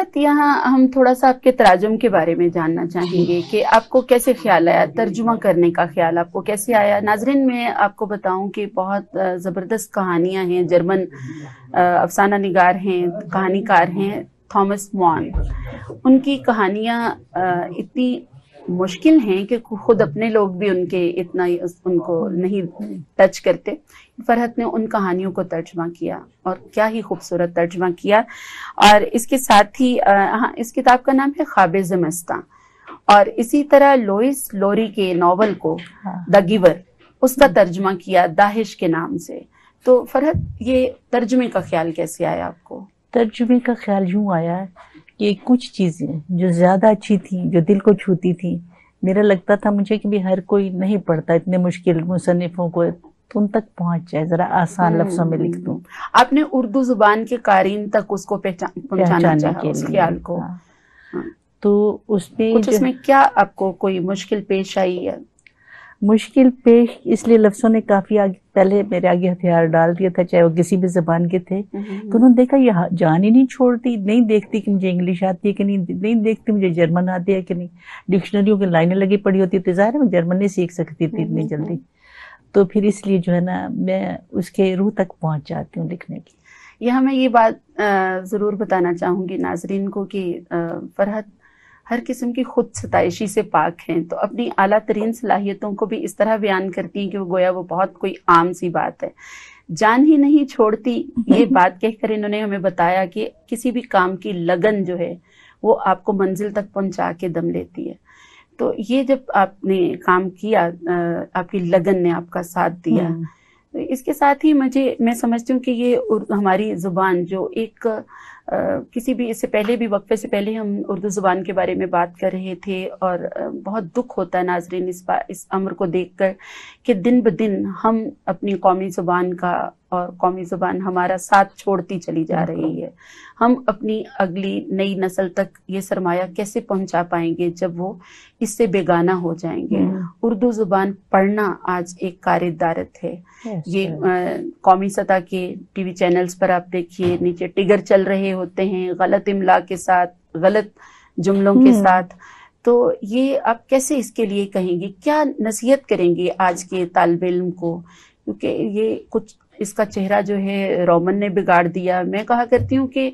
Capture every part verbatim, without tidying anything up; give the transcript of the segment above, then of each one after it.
فرحت یہاں ہم تھوڑا سا آپ کے تراجم کے بارے میں جاننا چاہیں گے کہ آپ کو کیسے خیال آیا ترجمہ کرنے کا خیال آپ کو کیسے آیا؟ ناظرین میں آپ کو بتاؤں کہ بہت زبردست کہانیاں ہیں، جرمن افسانہ نگار ہیں، کہانی کار ہیں تھامس مان، ان کی کہانیاں اتنی مشکل ہیں کہ خود اپنے لوگ بھی ان کے اتنا ان کو نہیں ٹچ کرتے۔ فرحت نے ان کہانیوں کو ترجمہ کیا اور کیا ہی خوبصورت ترجمہ کیا، اور اس کے ساتھ ہی اس کتاب کا نام ہے خواب زمستاں، اور اسی طرح لوئس لوری کے ناول کو دا گیور اس کا ترجمہ کیا داہش کے نام سے۔ تو فرحت یہ ترجمے کا خیال کیسے آیا آپ کو؟ ترجمے کا خیال یوں آیا کہ کچھ چیزیں جو زیادہ اچھی تھیں، جو دل کو چھوتی تھیں، میرا لگتا تھا مجھے کہ بھی ہر کوئی نہیں پڑھتا اتنے مشکل مصنفوں کو، تو ان تک پہنچ جائے، ذرا آسان لفظوں میں لکھ دوں۔ آپ نے اردو زبان کے قارئین تک اس کو پہنچانا چاہا، اس خیال کو، تو اس میں کچھ اس میں کیا آپ کو کوئی مشکل پیش آئی ہے؟ مشکل پیش اس لیے لفظوں نے کافی آگے پہلے میرے آگے ہتھیار ڈال دیا تھا، چاہے وہ کسی بھی زبان کے تھے، تو انہوں نے دیکھا یہ جان ہی نہیں چھوڑتی، نہیں دیکھتی کہ مجھے انگلش آتی ہے کہ نہیں، نہیں دیکھتی مجھے جرمن آتی ہے کہ نہیں، ڈکشنریوں کی لائنیں لگی پڑی ہوتی تھی، ظاہر ہے میں جرمن نہیں سیکھ سکتی تھی اتنی جلدی، تو پھر اس لیے جو ہے نا میں اس کے روح تک پہنچ جاتی ہوں لکھنے کی۔ یہاں میں یہ بات ضرور بتانا چاہوں گی ناظرین کو کہ فرحت ہر قسم کی خود ستائشی سے پاک ہیں، تو اپنی اعلیٰ ترین صلاحیتوں کو بھی اس طرح بیان کرتی ہیں کہ وہ گویا وہ بہت کوئی عام سی بات ہے۔ جان ہی نہیں چھوڑتی، یہ بات کہہ کر انہوں نے ہمیں بتایا کہ کسی بھی کام کی لگن جو ہے وہ آپ کو منزل تک پہنچا کے دم لیتی ہے۔ تو یہ جب آپ نے کام کیا، آپ کی لگن نے آپ کا ساتھ دیا، اس کے ساتھ ہی مجھے میں سمجھتی ہوں کہ یہ ہماری زبان جو ایک کسی بھی اس سے پہلے بھی وقفے سے پہلے ہم اردو زبان کے بارے میں بات کر رہے تھے، اور بہت دکھ ہوتا ہے ناظرین اس اس امر کو دیکھ کر کہ دن بدن ہم اپنی قومی زبان کا اور قومی زبان ہمارا ساتھ چھوڑتی چلی جا رہی ہے۔ ہم اپنی اگلی نئی نسل تک یہ سرمایہ کیسے پہنچا پائیں گے جب وہ اس سے بیگانہ ہو جائیں گے؟ اردو زبان پڑھنا آج ایک کاردارت ہے۔ یہ قومی سطح کے ٹی وی چینلز پر آپ دیکھیے نیچے ٹگر چل رہے ہوتے ہیں غلط املا کے ساتھ، غلط جملوں کے ساتھ، تو یہ آپ کیسے اس کے لیے کہیں گے؟ کیا نصیحت کریں گے آج کے طالب علم کو؟ کیونکہ یہ کچھ اس کا چہرہ جو ہے رومن نے بگاڑ دیا۔ میں کہا کرتی ہوں کہ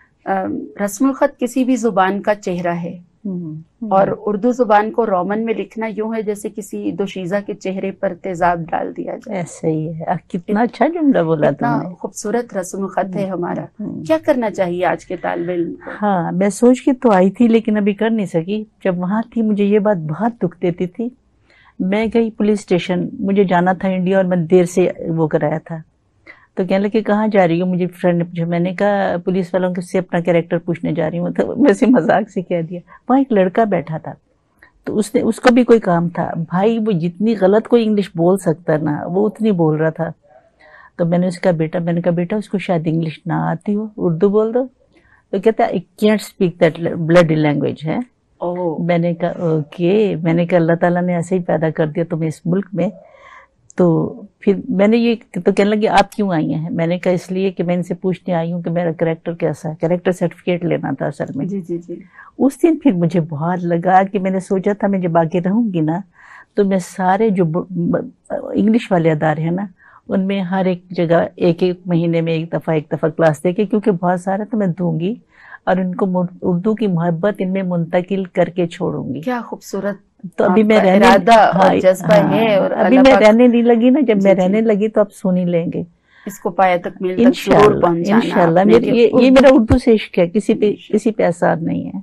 رسم الخط کسی بھی زبان کا چہرہ ہے، اور اردو زبان کو رومن میں لکھنا یوں ہے جیسے کسی دوشیزہ کے چہرے پر تیزاب ڈال دیا جائے۔ ایسا ہی ہے، کتنا اچھا جملہ بولا تم نے، خوبصورت رسم الخط ہے ہمارا۔ کیا کرنا چاہیے آج کے طالب علم کو؟ ہاں میں سوچ کے تو آئی تھی لیکن ابھی کر نہیں سکی، جب وہاں تھی مجھے یہ بات بہت دکھ دیتی تھی۔ میں گئی پولیس اسٹیشن، مجھے جانا تھا انڈیا اور میں دیر سے وہ کرایا تھا، تو کہنے لگے کہاں جا رہی ہوں؟ مجھے فرینڈ نے پوچھا، میں نے کہا پولیس والوں سے اپنا کیریکٹر پوچھنے جا رہی ہوں، تو ویسے مذاق سے کہہ دیا۔ وہاں ایک لڑکا بیٹھا تھا، تو اس نے اس کو بھی کوئی کام تھا، بھائی وہ جتنی غلط کوئی انگلش بول سکتا نا وہ اتنی بول رہا تھا۔ تو میں نے اس کا بیٹا میں نے کہا بیٹا اس کو شاید انگلش نہ آتی ہو، اردو بول دو۔ تو کہتا ہے I can't speak that bloody language ہے۔ میں نے کہا اوکے، میں نے کہا اللہ تعالیٰ نے ایسے ہی پیدا کر دیا تمہیں اس ملک میں۔ تو پھر میں نے یہ تو کہنے لگے آپ کیوں آئی ہیں؟ میں نے کہا اس لیے کہ میں ان سے پوچھنے آئی ہوں کہ میرا کریکٹر کیسا ہے، کریکٹر سرٹیفکیٹ لینا تھا اصل میں۔ جی جی جی۔ اس دن پھر مجھے بہت لگا کہ میں نے سوچا تھا میں جب آگے رہوں گی نا تو میں سارے جو انگلش والے ادارے ہیں نا ان میں ہر ایک جگہ ایک ایک مہینے میں ایک دفعہ ایک دفعہ کلاس دے کے، کیونکہ بہت سارے تو میں دوں گی اور ان کو اردو کی محبت ان میں منتقل کر کے چھوڑوں گی۔ کیا خوبصورت تو ابھی میں رہنے ابھی میں رہنے نہیں لگی نا، جب میں رہنے لگی تو آپ سن ہی لیں گے اس کو پایا تک مل تک ضرور پہنچانا۔ انشاءاللہ یہ میرا اردو سے عشق ہے، کسی پہ کسی پہ احسان نہیں ہے۔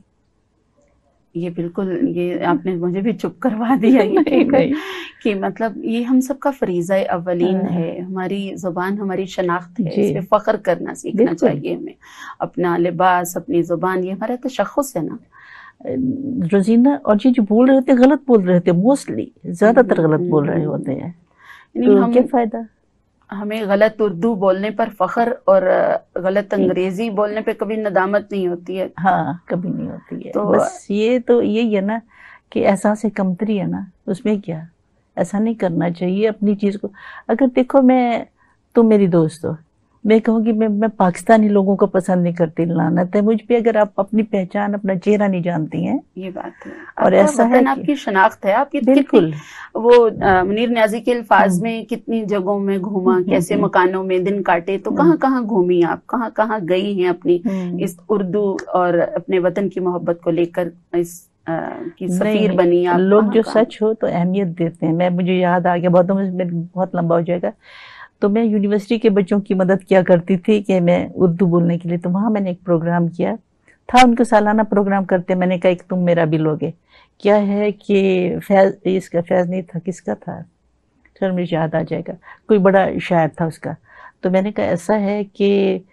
یہ بالکل یہ آپ نے مجھے بھی چپ کروا دیا کہ مطلب یہ ہم سب کا فریضہ اولین ہے، ہماری زبان ہماری شناخت ہے، اس پہ فخر کرنا سیکھنا چاہیے ہمیں، اپنا لباس اپنی زبان یہ ہمارا تشخص ہے نا۔ روزینہ اور یہ جو بول رہے تھے غلط بول رہے تھے، موسٹلی زیادہ تر غلط بول رہے ہوتے ہیں، تو کیا فائدہ؟ ہمیں غلط اردو بولنے پر فخر اور غلط انگریزی بولنے پہ کبھی ندامت نہیں ہوتی ہے۔ ہاں کبھی نہیں ہوتی ہے، تو بس یہ تو یہی ہے نا کہ احساس کمتری ہے نا، اس میں کیا، ایسا نہیں کرنا چاہیے اپنی چیز کو۔ اگر دیکھو میں تم میری دوست ہو میں کہوں گی میں میں پاکستانی لوگوں کو پسند نہیں کرتی، لعنت ہے مجھ پہ اگر آپ اپنی پہچان اپنا چہرہ نہیں جانتی ہیں. یہ بات ہے. اور ایسا ہے آپ کی شناخت ہے. آپ کی بالکل وہ منیر نیازی کے الفاظ میں کتنی جگہوں میں گھوما، کیسے مکانوں میں دن کاٹے، تو کہاں کہاں گھومی آپ، کہاں کہاں گئی ہیں اپنی اس اردو اور اپنے وطن کی محبت کو لے کر اس کی سفیر بنی آپ. لوگ جو سچ ہو تو اہمیت دیتے ہیں. میں مجھے یاد آ گیا، بہت بہت لمبا ہو جائے گا، تو میں یونیورسٹی کے بچوں کی مدد کیا کرتی تھی کہ میں اردو بولنے کے لیے، تو وہاں میں نے ایک پروگرام کیا تھا. ان کو سالانہ پروگرام کرتے، میں نے کہا کہ تم میرا بھی لوگے. کیا ہے کہ فیض، اس کا فیض نہیں تھا، کس کا تھا سر مجھے یاد آ جائے گا، کوئی بڑا شاعر تھا اس کا. تو میں نے کہا ایسا ہے کہ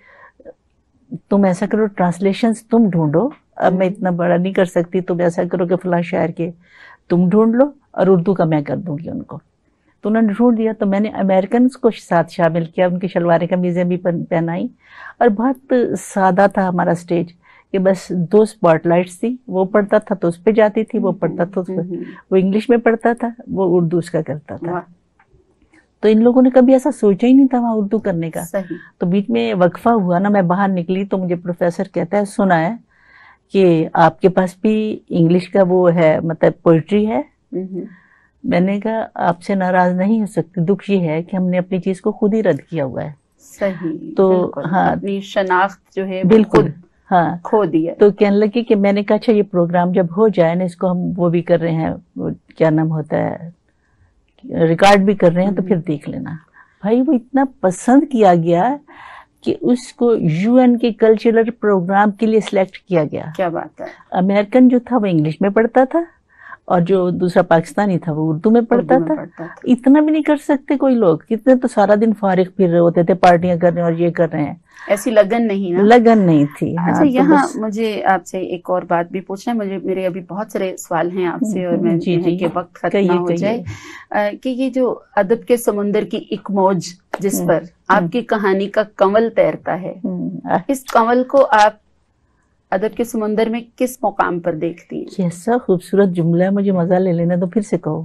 تم ایسا کرو، ٹرانسلیشنز تم ڈھونڈو، اب میں اتنا بڑا نہیں کر سکتی، تم ایسا کرو کہ فلاں شاعر کے تم ڈھونڈ لو اور اردو کا میں کر دوں گی ان کو. تو انہوں نے ڈھونڈ دیا، تو میں نے امریکنز کو ساتھ شامل کیا، ان کی شلواریں قمیضیں بھی پہنائی، اور بہت سادہ تھا ہمارا اسٹیج کہ بس دو سپاٹ لائٹس تھی، وہ پڑھتا تھا تو اس پہ جاتی تھی، وہ پڑھتا تھا اس پہ، وہ انگلش میں پڑھتا تھا، وہ اردو اس کا کرتا تھا. تو ان لوگوں نے کبھی ایسا سوچا ہی نہیں تھا وہاں اردو کرنے کا. تو بیچ میں وقفہ ہوا نا، میں باہر نکلی تو مجھے پروفیسر کہتا ہے سنا ہے کہ آپ کے پاس بھی انگلش کا وہ ہے، مطلب پوئٹری ہے. میں نے کہا آپ سے ناراض نہیں ہو سکتی، دکھ یہ ہے کہ ہم نے اپنی چیز کو خود ہی رد کیا ہوا ہے. صحیح. تو ہاں اپنی شناخت جو ہے بالکل ہاں کھو دیا. تو کہنے لگی کہ میں نے کہا اچھا یہ پروگرام جب ہو جائے نا، اس کو ہم وہ بھی کر رہے ہیں، کیا نام ہوتا ہے، ریکارڈ بھی کر رہے ہیں، تو پھر دیکھ لینا. بھائی وہ اتنا پسند کیا گیا کہ اس کو یو این کے کلچرل پروگرام کے لیے سلیکٹ کیا گیا. کیا بات ہے. امریکن جو تھا وہ انگلش میں پڑھتا تھا، اور جو دوسرا پاکستانی تھا وہ اردو میں پڑھتا تھا. اتنا بھی نہیں کر سکتے کوئی لوگ، کتنے تو سارا دن فارغ پھر رہے ہوتے تھے، پارٹیاں کر رہے ہیں اور یہ کر رہے ہیں. ایسی لگن نہیں نا، لگن نہیں تھی. اچھا یہاں مجھے آپ سے ایک اور بات بھی پوچھنا ہے، مجھے میرے ابھی بہت سارے سوال ہیں آپ سے، اور میں کہ وقت ختم نہ ہو جائے، کہ یہ جو ادب کے سمندر کی ایک موج جس پر آپ کی کہانی کا کنول تیرتا ہے، اس کنول کو آپ ادب کے سمندر میں کس مقام پر دیکھتی ہیں؟ کیسا خوبصورت جملہ ہے، مجھے مزہ لے لینا، تو پھر سے کہو.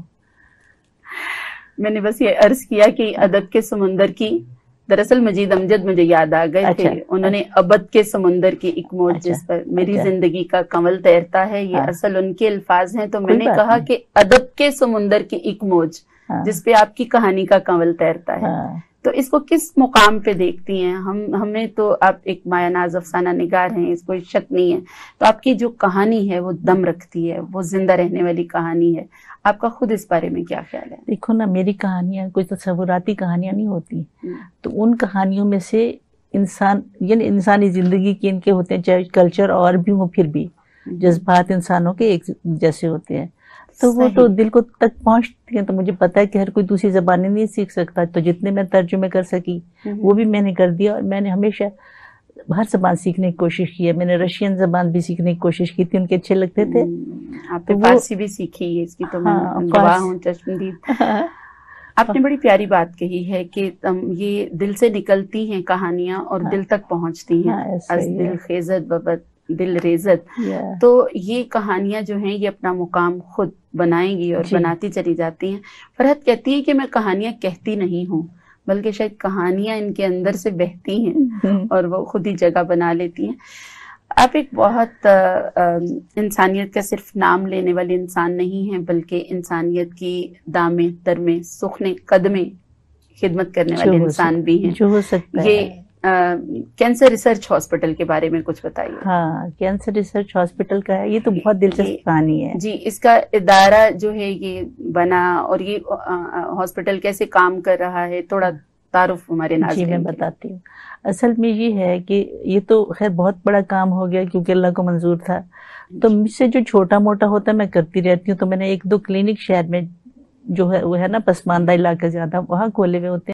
میں نے بس یہ عرض کیا کہ ادب کے سمندر کی، دراصل مجید امجد مجھے یاد آ گئے تھے، انہوں نے ابد کے سمندر کی ایک موج جس پر میری زندگی کا کنول تیرتا ہے، یہ اصل ان کے الفاظ ہیں. تو میں نے کہا کہ ادب کے سمندر کی ایک موج جس پہ آپ کی کہانی کا کنول تیرتا ہے، تو اس کو کس مقام پہ دیکھتی ہیں؟ ہم ہمیں تو آپ ایک مایہ ناز افسانہ نگار ہیں، اس کو شک نہیں ہے، تو آپ کی جو کہانی ہے وہ دم رکھتی ہے، وہ زندہ رہنے والی کہانی ہے. آپ کا خود اس بارے میں کیا خیال ہے؟ دیکھو نا، میری کہانیاں کوئی تصوراتی کہانیاں نہیں ہوتی، تو ان کہانیوں میں سے انسان، یعنی انسانی زندگی کے ان کے ہوتے ہیں، چاہے کلچر اور بھی ہوں، پھر بھی جذبات انسانوں کے ایک جیسے ہوتے ہیں، تو وہ تو دل کو تک پہنچتی ہیں. تو مجھے پتا ہے کہ ہر کوئی دوسری زبانیں نہیں سیکھ سکتا، تو جتنے میں ترجمے کر سکی وہ بھی میں نے کر دیا. اور میں نے ہمیشہ ہر زبان سیکھنے کی کوشش کی ہے. میں نے رشین زبان بھی سیکھنے کی کوشش کی تھی، ان کے اچھے لگتے تھے. آپ نے فارسی بھی سیکھی ہے، اس کی تو میں گواہ ہوں چشمدید. آپ نے بڑی پیاری بات کہی ہے کہ یہ دل سے نکلتی ہیں کہانیاں اور دل تک پہنچتی ہیں. از دل خیزت ببد دل ریزت. تو یہ کہانیاں جو ہیں یہ اپنا مقام خود بنائیں گی اور بناتی چلی جاتی ہیں. فرحت کہتی ہے کہ میں کہانیاں کہتی نہیں ہوں، بلکہ شاید کہانیاں ان کے اندر سے بہتی ہیں اور وہ خود ہی جگہ بنا لیتی ہیں. آپ ایک بہت انسانیت کا صرف نام لینے والے انسان نہیں ہیں، بلکہ انسانیت کی دامے درمے سخنے قدمے خدمت کرنے والے انسان بھی ہیں. جو ہو سکتا ہے. یہ کینسر ریسرچ ہاسپٹل کے بارے میں کچھ بتائیے. ہاں، کینسر ریسرچ ہاسپٹل کا ہے، یہ تو بہت دلچسپ کہانی ہے. جی، اس کا ادارہ جو ہے یہ بنا اور یہ ہاسپٹل کیسے کام کر رہا ہے، تھوڑا تعارف ہمارے ناظرین. جی میں بتاتی ہوں. اصل میں یہ ہے کہ یہ تو خیر بہت بڑا کام ہو گیا کیونکہ اللہ کو منظور تھا، تو مجھ سے جو چھوٹا موٹا ہوتا ہے میں کرتی رہتی ہوں. تو میں نے ایک دو کلینک شہر میں جو ہے وہ ہے نا پسماندہ علاقہ زیادہ، وہاں کھولے ہوئے ہوتے ہیں.